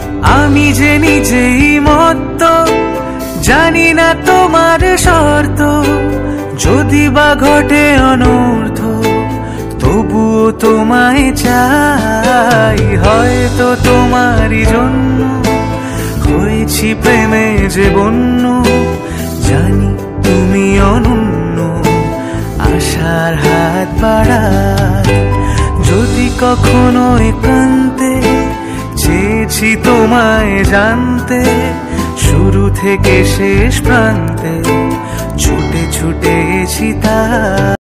আমি যে নিজেই মত্ত, জানি না তোমার শর্ত। যদি বা ঘটে অনর্থ, তবুও তোমায় চাই। হয়তো তোমারই জন্য হয়েছি প্রেমে যে বন্য। জানি তুমি অনন্য, আশার হাত বাড়াই। যদি কখনো একান্তে চেয়েছি তোমায় জানতে, শুরু থেকে শেষ প্রান্তে ছুটে ছুটে গেছি তা।